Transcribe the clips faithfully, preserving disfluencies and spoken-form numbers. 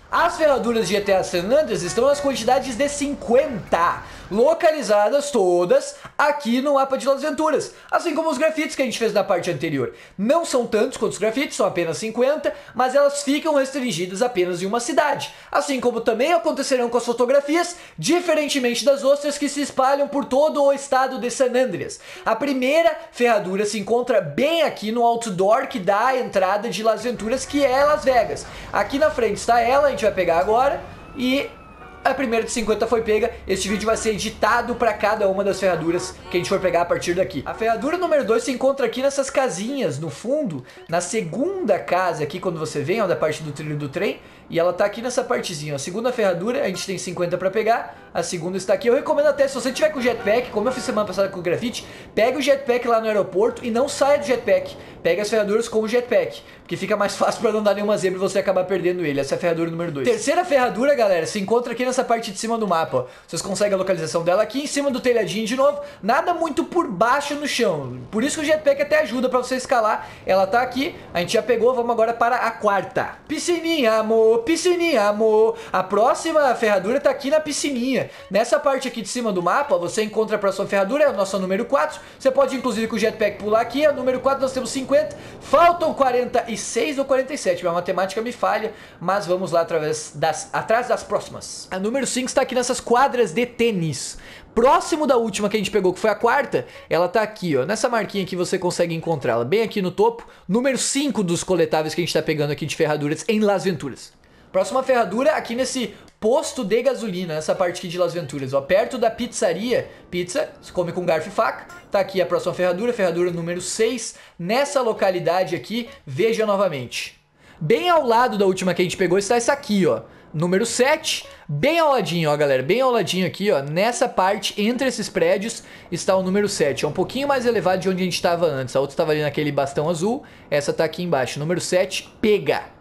As ferraduras de G T A San Andreas estão nas quantidades de cinquenta, localizadas todas aqui no mapa de Las Venturas, assim como os grafites que a gente fez na parte anterior. Não são tantos quanto os grafites, são apenas cinquenta, mas elas ficam restringidas apenas em uma cidade, assim como também acontecerão com as fotografias, diferentemente das ostras que se espalham por todo o estado de San Andreas. A primeira ferradura se encontra bem aqui no outdoor que dá a entrada de Las Venturas, que é Las Vegas. Aqui na frente está ela, a gente vai pegar agora, e a primeira de cinquenta foi pega. Este vídeo vai ser editado para cada uma das ferraduras que a gente for pegar a partir daqui. A ferradura número dois se encontra aqui nessas casinhas no fundo, na segunda casa aqui quando você vem, ó, da parte do trilho do trem, e ela tá aqui nessa partezinha. A segunda ferradura, a gente tem cinquenta para pegar, a segunda está aqui. Eu recomendo até, se você tiver com jetpack, como eu fiz semana passada com o grafite, pega o jetpack lá no aeroporto e não saia do jetpack. Pega as ferraduras com o jetpack, porque fica mais fácil para não dar nenhuma zebra e você acabar perdendo ele. Essa é a ferradura número dois. Terceira ferradura, galera, se encontra aqui nessa parte de cima do mapa, ó. Vocês conseguem a localização dela aqui em cima do telhadinho de novo. Nada muito por baixo no chão. Por isso que o jetpack até ajuda para você escalar. Ela tá aqui, a gente já pegou, vamos agora para a quarta. Piscininha, amor, piscininha, amor. A próxima ferradura tá aqui na piscininha. Nessa parte aqui de cima do mapa, você encontra a próxima ferradura, é a nossa número quatro. Você pode inclusive com o jetpack pular aqui, a número quatro nós temos cinquenta. Faltam quarenta e seis ou quarenta e sete, a matemática me falha, mas vamos lá através das, atrás das próximas. A número cinco está aqui nessas quadras de tênis. Próximo da última que a gente pegou, que foi a quarta, ela tá aqui, ó, nessa marquinha que você consegue encontrá-la, bem aqui no topo. Número cinco dos coletáveis que a gente tá pegando aqui de ferraduras em Las Venturas. Próxima ferradura aqui nesse posto de gasolina, nessa parte aqui de Las Venturas, ó, perto da pizzaria. Pizza, se come com garfo e faca. Tá aqui a próxima ferradura, ferradura número seis, nessa localidade aqui, veja novamente. Bem ao lado da última que a gente pegou está essa aqui, ó, número sete, bem ao ladinho, ó, galera, bem ao ladinho aqui, ó, nessa parte, entre esses prédios, está o número sete, é um pouquinho mais elevado de onde a gente estava antes. A outra estava ali naquele bastão azul, essa tá aqui embaixo, número sete, pega.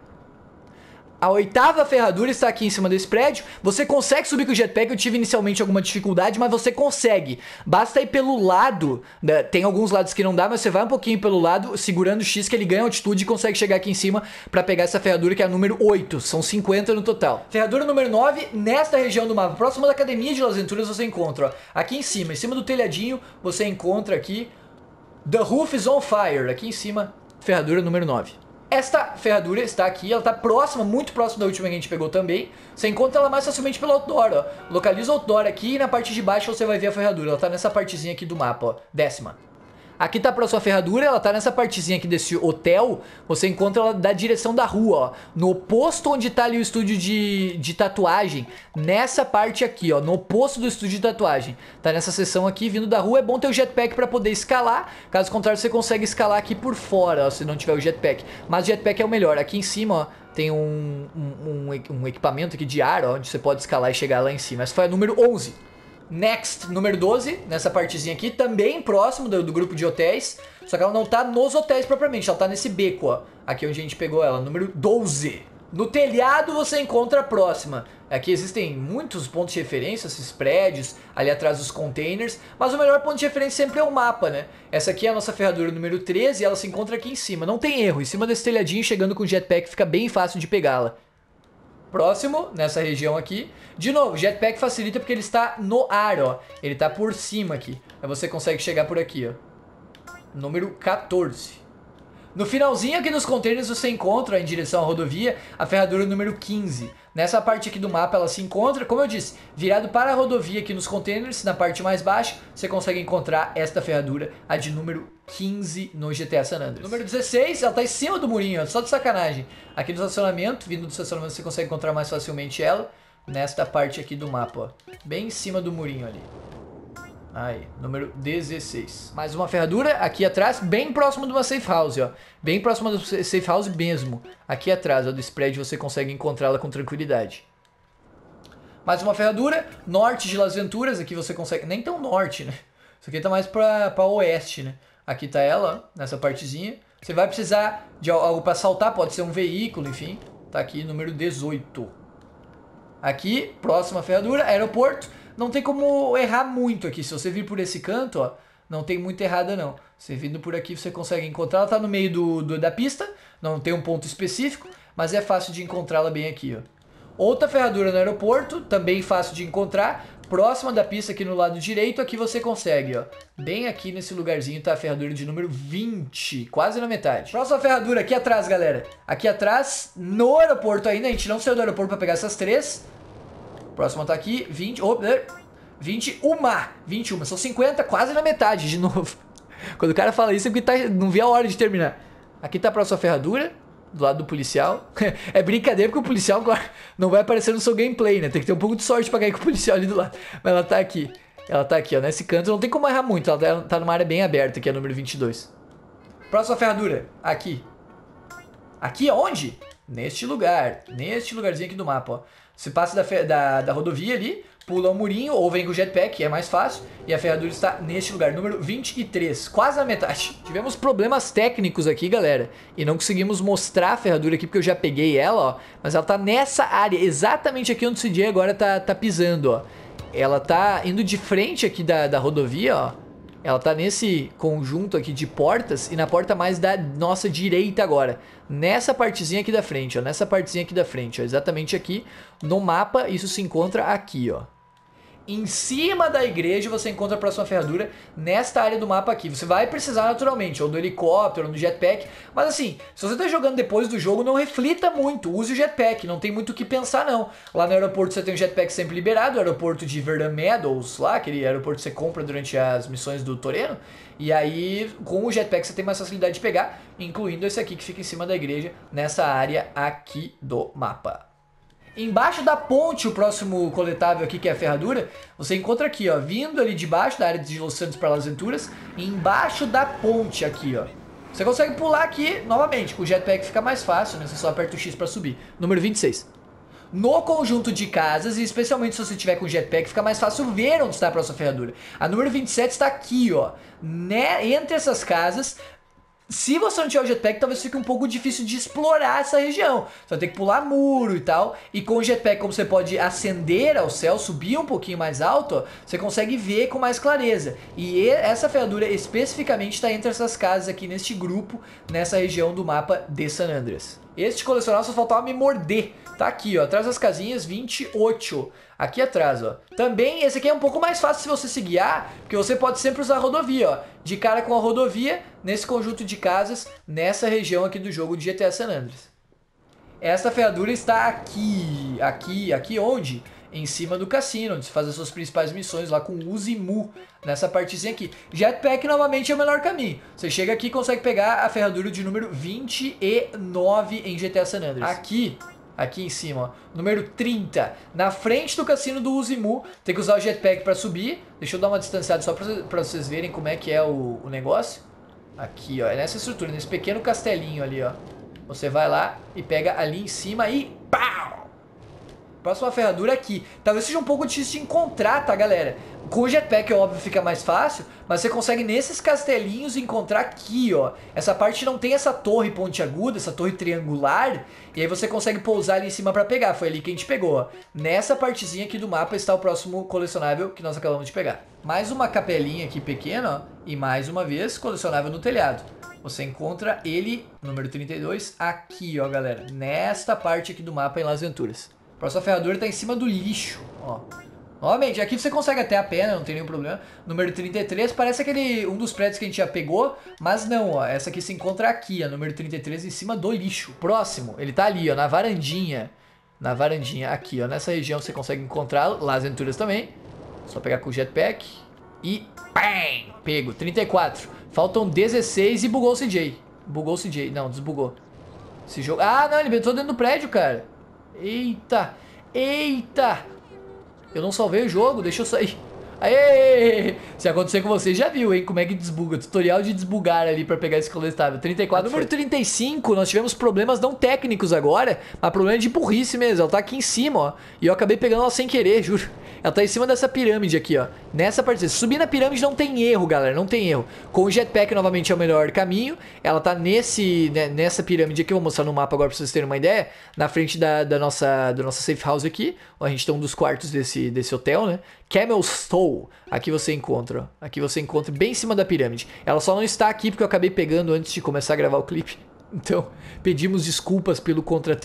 A oitava ferradura está aqui em cima desse prédio. Você consegue subir com o jetpack. Eu tive inicialmente alguma dificuldade, mas você consegue. Basta ir pelo lado, né? Tem alguns lados que não dá, mas você vai um pouquinho pelo lado, segurando o X, que ele ganha altitude e consegue chegar aqui em cima para pegar essa ferradura, que é a número oito. São cinquenta no total. Ferradura número nove, nesta região do mapa, próxima da academia de Las Venturas, você encontra, ó, aqui em cima, em cima do telhadinho, você encontra aqui The Roof is on Fire. Aqui em cima, ferradura número nove. Esta ferradura está aqui, ela está próxima, muito próxima da última que a gente pegou também. Você encontra ela mais facilmente pelo outdoor, ó. Localiza o outdoor aqui e na parte de baixo você vai ver a ferradura. Ela está nessa partezinha aqui do mapa, ó, décima. Aqui tá a próxima ferradura, ela tá nessa partezinha aqui desse hotel. Você encontra ela da direção da rua, ó, no oposto onde tá ali o estúdio de, de tatuagem. Nessa parte aqui, ó, no oposto do estúdio de tatuagem. Tá nessa seção aqui, vindo da rua. É bom ter o jetpack pra poder escalar. Caso contrário, você consegue escalar aqui por fora, ó, se não tiver o jetpack. Mas o jetpack é o melhor. Aqui em cima, ó, tem um, um, um, um equipamento aqui de ar, ó, onde você pode escalar e chegar lá em cima. Essa foi a número onze. Next, número doze, nessa partezinha aqui, também próximo do, do grupo de hotéis, só que ela não tá nos hotéis propriamente, ela tá nesse beco, ó, aqui onde a gente pegou ela, número doze. No telhado você encontra a próxima. Aqui existem muitos pontos de referência, esses prédios, ali atrás dos containers, mas o melhor ponto de referência sempre é o mapa, né? Essa aqui é a nossa ferradura número treze e ela se encontra aqui em cima, não tem erro, em cima desse telhadinho, chegando com o jetpack, fica bem fácil de pegá-la. Próximo, nessa região aqui. De novo, jetpack facilita porque ele está no ar, ó. Ele está por cima aqui. Aí você consegue chegar por aqui, ó. Número quatorze. No finalzinho aqui dos containers você encontra, em direção à rodovia, a ferradura número quinze. Nessa parte aqui do mapa ela se encontra, como eu disse, virado para a rodovia aqui nos containers, na parte mais baixa, você consegue encontrar esta ferradura, a de número quinze no G T A San Andreas. Número dezesseis, ela tá em cima do murinho, ó, só de sacanagem. Aqui no estacionamento, vindo do estacionamento você consegue encontrar mais facilmente ela, nesta parte aqui do mapa, ó, bem em cima do murinho ali. Aí, número dezesseis. Mais uma ferradura aqui atrás, bem próximo de uma safe house, ó. Bem próximo do safe house mesmo. Aqui atrás, ó, do spread você consegue encontrá-la com tranquilidade. Mais uma ferradura, norte de Las Venturas, aqui você consegue... Nem tão norte, né? Isso aqui tá mais pra, pra oeste, né? Aqui tá ela, ó, nessa partezinha. Você vai precisar de algo pra saltar, pode ser um veículo, enfim. Tá aqui, número dezoito. Aqui, próxima ferradura, aeroporto. Não tem como errar muito aqui. Se você vir por esse canto, ó, não tem muito errada não. Você vindo por aqui você consegue encontrar. Ela tá no meio do, do, da pista, não tem um ponto específico, mas é fácil de encontrá-la bem aqui, ó. Outra ferradura no aeroporto, também fácil de encontrar. Próxima da pista aqui no lado direito, aqui você consegue, ó. Bem aqui nesse lugarzinho tá a ferradura de número vinte, quase na metade. Próxima ferradura aqui atrás, galera. Aqui atrás, no aeroporto ainda, a gente não saiu do aeroporto pra pegar essas três. Próxima tá aqui, vinte, oh, vinte e uma, vinte e uma, são cinquenta, quase na metade de novo. Quando o cara fala isso é porque tá, não vi a hora de terminar. Aqui tá a próxima ferradura. Do lado do policial. É brincadeira porque o policial não vai aparecer no seu gameplay, né? Tem que ter um pouco de sorte pra cair com o policial ali do lado. Mas ela tá aqui. Ela tá aqui, ó. Nesse canto não tem como errar muito. Ela tá numa área bem aberta, que é a número vinte e dois. Próxima ferradura. Aqui. Aqui onde? Neste lugar. Neste lugarzinho aqui do mapa, ó. Você passa da, da, da rodovia ali, pula um murinho ou vem com o jetpack, que é mais fácil. E a ferradura está neste lugar, número vinte e três, quase na metade. Tivemos problemas técnicos aqui, galera. E não conseguimos mostrar a ferradura aqui, porque eu já peguei ela, ó. Mas ela tá nessa área, exatamente aqui onde o C J agora tá, tá pisando, ó. Ela tá indo de frente aqui da, da rodovia, ó. Ela tá nesse conjunto aqui de portas e na porta mais da nossa direita agora. Nessa partezinha aqui da frente, ó. Nessa partezinha aqui da frente, ó. Exatamente aqui no mapa, isso se encontra aqui, ó. Em cima da igreja você encontra a próxima ferradura nesta área do mapa aqui. Você vai precisar naturalmente, ou do helicóptero, ou do jetpack. Mas assim, se você está jogando depois do jogo, não reflita muito. Use o jetpack, não tem muito o que pensar não. Lá no aeroporto você tem o jetpack sempre liberado. O aeroporto de Verdun Meadows, lá, aquele aeroporto que você compra durante as missões do Toreno. E aí, com o jetpack você tem mais facilidade de pegar, incluindo esse aqui que fica em cima da igreja, nessa área aqui do mapa. Embaixo da ponte, o próximo coletável aqui, que é a ferradura, você encontra aqui, ó, vindo ali de baixo da área de Los Santos para Las Venturas, embaixo da ponte aqui, ó. Você consegue pular aqui, novamente, com o jetpack fica mais fácil, né? Você só aperta o X para subir. Número vinte e seis. No conjunto de casas, e especialmente se você tiver com jetpack, fica mais fácil ver onde está a próxima ferradura. A número vinte e sete está aqui, ó, né? Entre essas casas. Se você não tiver o jetpack, talvez fique um pouco difícil de explorar essa região. Você vai ter que pular muro e tal. E com o jetpack, como você pode ascender ao céu, subir um pouquinho mais alto, ó, você consegue ver com mais clareza. E essa ferradura especificamente está entre essas casas aqui neste grupo, nessa região do mapa de San Andreas. Este colecionável só faltava me morder. Tá aqui, ó, atrás das casinhas vinte e oito. Aqui atrás, ó. Também esse aqui é um pouco mais fácil se você se guiar, porque você pode sempre usar a rodovia, ó. De cara com a rodovia, nesse conjunto de casas, nessa região aqui do jogo de G T A San Andreas. Essa ferradura está aqui, aqui, aqui onde? Em cima do cassino, onde você faz as suas principais missões lá com o Uzimu, nessa partezinha aqui. Jetpack novamente é o melhor caminho. Você chega aqui e consegue pegar a ferradura de número vinte e nove em G T A San Andreas. Aqui, aqui em cima, ó, número trinta, na frente do cassino do Uzimu, tem que usar o jetpack para subir. Deixa eu dar uma distanciada só para vocês verem como é que é o, o negócio. Aqui, ó, é nessa estrutura, nesse pequeno castelinho ali, ó. Você vai lá e pega ali em cima e pau! Próxima ferradura aqui. Talvez seja um pouco difícil de encontrar, tá, galera? Com o jetpack, óbvio, fica mais fácil, mas você consegue nesses castelinhos encontrar aqui, ó. Essa parte não tem essa torre pontiaguda, essa torre triangular, e aí você consegue pousar ali em cima pra pegar. Foi ali que a gente pegou, ó. Nessa partezinha aqui do mapa está o próximo colecionável que nós acabamos de pegar. Mais uma capelinha aqui pequena, ó, e mais uma vez colecionável no telhado. Você encontra ele, número trinta e dois, aqui, ó, galera. Nesta parte aqui do mapa em Las Venturas. A próxima ferradura está em cima do lixo, ó. Novamente, aqui você consegue até a pé, né? Não tem nenhum problema. Número trinta e três, parece aquele um dos prédios que a gente já pegou, mas não, ó. Essa aqui se encontra aqui, ó, número trinta e três, em cima do lixo. Próximo, ele tá ali, ó, na varandinha. Na varandinha, aqui, ó. Nessa região você consegue encontrar Las Venturas também. Só pegar com o jetpack e... Pam! Pego, trinta e quatro. Faltam dezesseis e bugou o C J. Bugou o C J, não, desbugou. Esse jogo... Ah, não, ele entrou dentro do prédio, cara. Eita, eita. Eu não salvei o jogo, deixa eu sair. Aê! Se acontecer com você, já viu, hein? Como é que desbuga. Tutorial de desbugar ali pra pegar esse coletável. trinta e quatro. Número trinta e cinco, nós tivemos problemas não técnicos agora, mas problema de burrice mesmo. Ela tá aqui em cima, ó. E eu acabei pegando ela sem querer, juro. Ela tá em cima dessa pirâmide aqui, ó. Nessa parte. Subir na pirâmide não tem erro, galera. Não tem erro. Com o jetpack, novamente, é o melhor caminho. Ela tá nesse, né, nessa pirâmide aqui. Eu vou mostrar no mapa agora pra vocês terem uma ideia. Na frente da, da, nossa, da nossa safe house aqui. Ó, a gente tem um dos quartos desse, desse hotel, né? Camel Stowe. Aqui você encontra, ó. Aqui você encontra bem em cima da pirâmide. Ela só não está aqui porque eu acabei pegando antes de começar a gravar o clipe. Então, pedimos desculpas pelo contratempo.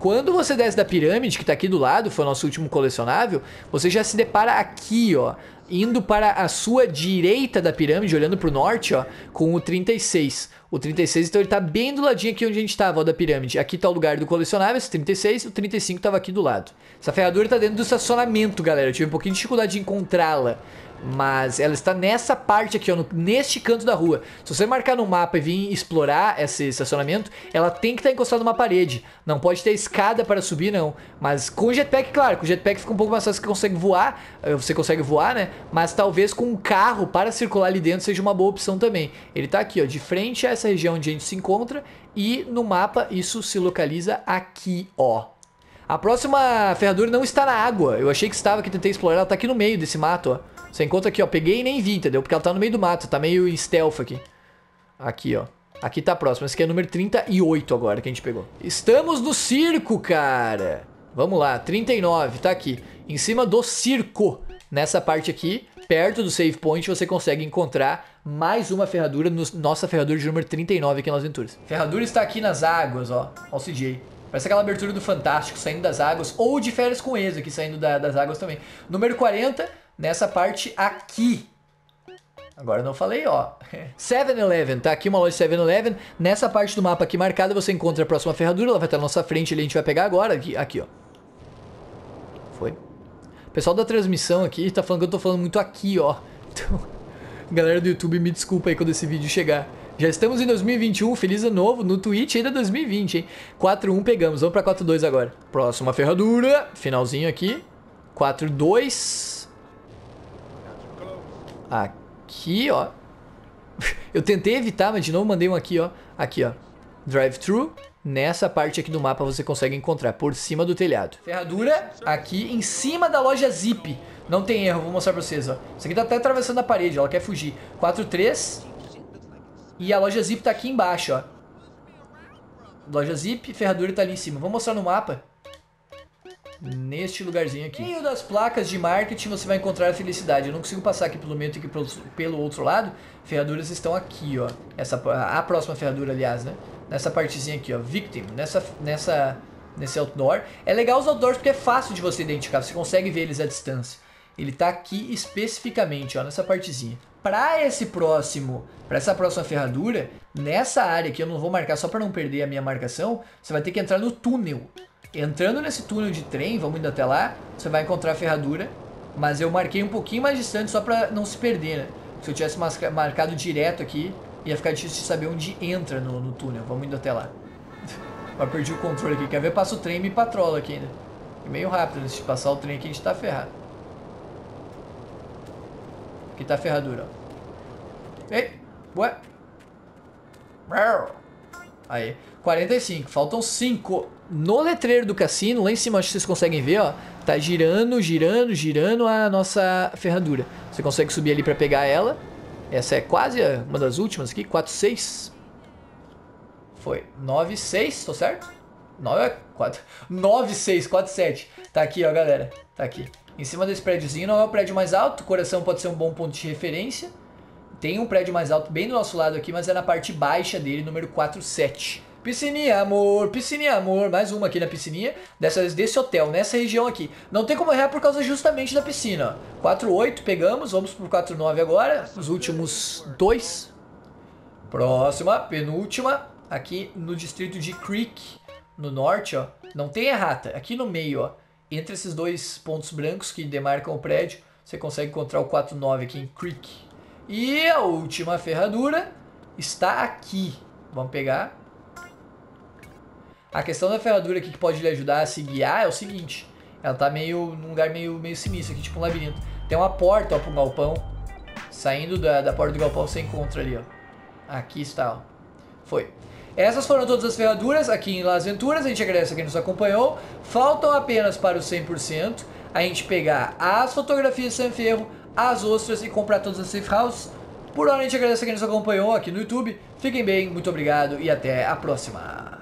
Quando você desce da pirâmide, que tá aqui do lado, foi o nosso último colecionável, você já se depara aqui, ó, indo para a sua direita da pirâmide, olhando pro norte, ó, com o trinta e seis. O trinta e seis, então ele tá bem do ladinho aqui onde a gente tava, ó, da pirâmide. Aqui tá o lugar do colecionável, esse trinta e seis, o trinta e cinco tava aqui do lado. Essa ferradura tá dentro do estacionamento, galera. Eu tive um pouquinho de dificuldade de encontrá-la, mas ela está nessa parte aqui, ó, no, neste canto da rua. Se você marcar no mapa e vir explorar esse estacionamento, ela tem que estar encostada numa parede. Não pode ter escada para subir, não. Mas com o jetpack, claro, com o jetpack fica um pouco mais fácil, que você consegue voar. Você consegue voar, né? Mas talvez com um carro para circular ali dentro seja uma boa opção também. Ele tá aqui, ó, de frente a essa região onde a gente se encontra. E no mapa isso se localiza aqui, ó. A próxima ferradura não está na água. Eu achei que estava aqui, tentei explorar. Ela tá aqui no meio desse mato, ó. Você encontra aqui, ó. Peguei e nem vi, entendeu? Porque ela tá no meio do mato. Tá meio em stealth aqui. Aqui, ó. Aqui tá próximo. Esse aqui é o número trinta e oito agora que a gente pegou. Estamos no circo, cara. Vamos lá. trinta e nove. Tá aqui. Em cima do circo. Nessa parte aqui, perto do save point, você consegue encontrar mais uma ferradura. No, nossa ferradura de número trinta e nove aqui nas aventuras. Ferradura está aqui nas águas, ó. Ó o C J. Parece aquela abertura do Fantástico saindo das águas. Ou de Férias com Ex aqui saindo da, das águas também. Número quarenta. Nessa parte aqui. Agora eu não falei, ó. seven eleven, tá aqui uma loja seven eleven. Nessa parte do mapa aqui marcada você encontra a próxima ferradura. Ela vai estar na nossa frente ali, a gente vai pegar agora. Aqui, aqui, ó. Foi. O pessoal da transmissão aqui tá falando que eu tô falando muito aqui, ó. Então, galera do YouTube, me desculpa aí quando esse vídeo chegar. Já estamos em dois mil e vinte e um, feliz ano novo, no Twitch ainda dois mil e vinte, hein. quatro um pegamos, vamos pra quatro dois agora. Próxima ferradura, finalzinho aqui. quatro dois. Aqui, ó. Eu tentei evitar, mas de novo mandei um aqui, ó. Aqui, ó. Drive-thru. Nessa parte aqui do mapa você consegue encontrar por cima do telhado. Ferradura aqui em cima da loja Zip. Não tem erro, vou mostrar pra vocês, ó. Isso aqui tá até atravessando a parede, ó. Ela quer fugir. quatro três. E a loja Zip tá aqui embaixo, ó. Loja Zip, ferradura tá ali em cima. Vou mostrar no mapa. Neste lugarzinho aqui. No meio das placas de marketing você vai encontrar a felicidade. Eu não consigo passar aqui pelo meio, aqui pelo, pelo outro lado. Ferraduras estão aqui, ó. Essa, a próxima ferradura, aliás, né? Nessa partezinha aqui, ó. Victim. Nessa, nessa, nesse outdoor. É legal os outdoors porque é fácil de você identificar. Você consegue ver eles à distância. Ele tá aqui especificamente, ó. Nessa partezinha. Para esse próximo, para essa próxima ferradura, nessa área aqui, eu não vou marcar só para não perder a minha marcação. Você vai ter que entrar no túnel. Entrando nesse túnel de trem, vamos indo até lá, você vai encontrar a ferradura, mas eu marquei um pouquinho mais distante só pra não se perder, né? Se eu tivesse marcado direto aqui, ia ficar difícil de saber onde entra no, no túnel. Vamos indo até lá. Eu perdi o controle aqui, quer ver? Passa o trem e me patrola aqui ainda. É meio rápido, né? Se passar o trem aqui a gente tá ferrado. Aqui tá a ferradura, ó. Ei, ué. Aí, quarenta e cinco, faltam cinco. No letreiro do cassino, lá em cima, acho que vocês conseguem ver, ó. Tá girando, girando, girando a nossa ferradura. Você consegue subir ali pra pegar ela. Essa é quase uma das últimas aqui, quatro seis. Foi, nove seis, tô certo? nove, quatro, nove seis, quatro sete. Tá aqui, ó, galera. Tá aqui. Em cima desse prédiozinho, não é o prédio mais alto. O coração pode ser um bom ponto de referência. Tem um prédio mais alto bem do nosso lado aqui, mas é na parte baixa dele, número quatro sete. Piscininha, amor, piscininha, amor. Mais uma aqui na piscininha, dessa vez desse hotel, nessa região aqui. Não tem como errar por causa justamente da piscina, ó. quatro oito, pegamos, vamos pro quatro nove agora. Os últimos dois. Próxima, penúltima. Aqui no distrito de Creek, no norte, ó. Não tem errata, aqui no meio, ó. Entre esses dois pontos brancos que demarcam o prédio, você consegue encontrar o quatro nove aqui em Creek. E a última ferradura está aqui. Vamos pegar. A questão da ferradura aqui que pode lhe ajudar a se guiar é o seguinte. Ela tá meio num lugar meio, meio sinistro aqui, tipo um labirinto. Tem uma porta, ó, para um galpão. Saindo da, da porta do galpão você encontra ali, ó. Aqui está, ó. Foi. Essas foram todas as ferraduras aqui em Las Venturas. A gente agradece a quem nos acompanhou. Faltam apenas para o cem por cento a gente pegar as fotografias de San Fierro, as ostras e comprar todas as safe houses. Por hora a gente agradece a quem nos acompanhou aqui no YouTube. Fiquem bem, muito obrigado e até a próxima.